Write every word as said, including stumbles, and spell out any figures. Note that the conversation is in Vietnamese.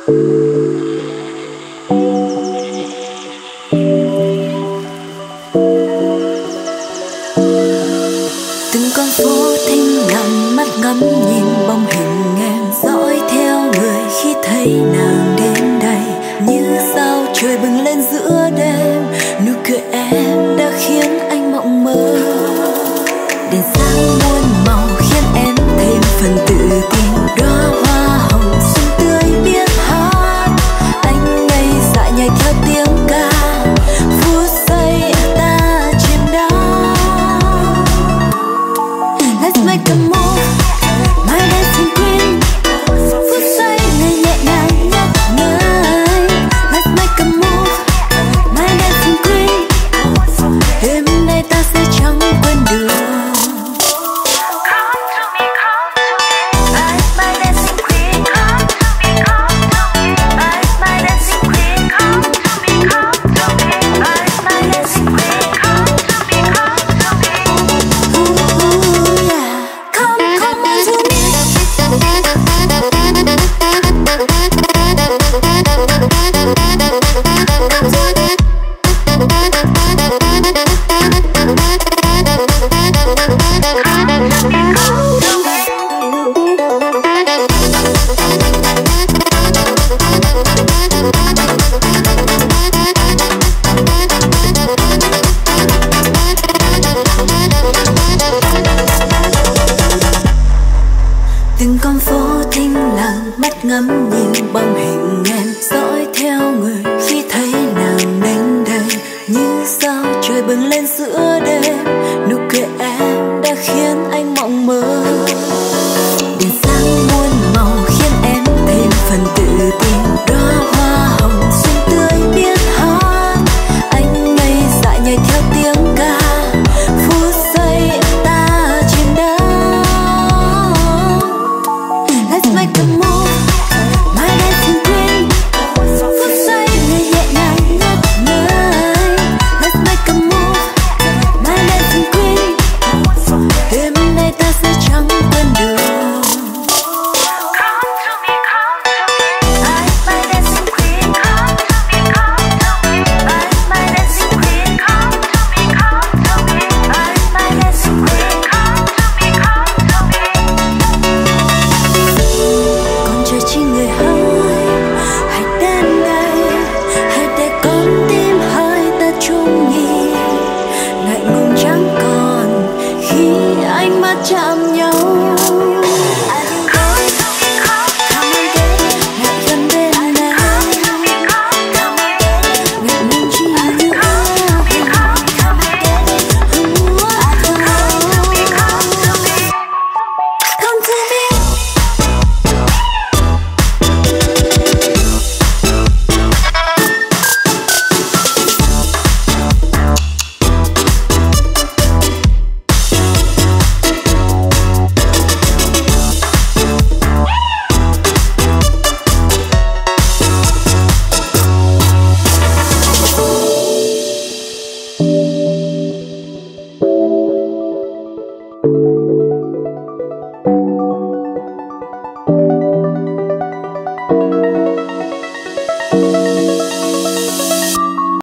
Từng con phố thinh lặng mắt ngắm nhìn bóng hình em, dõi theo người khi thấy nàng đến đây. Như sao trời bừng lên giữa đêm, nụ cười em đã khiến anh mộng mơ. Đèn sáng muôn màu khiến em thêm phần tự tin. Đóa hoa hồng xuân tươi biết hát, anh ngây dại nhảy theo tiếng ca. Phút giây ta chìm đắm. Let's make a move, my dancing queen. Phút giây này nhẹ nhàng nhấp nhảy. Let's make a move, my dancing queen. Đêm nay ta sẽ chẳng quên được. Từng con phố thinh lặng mắt ngắm nhìn bóng hình em, dõi theo người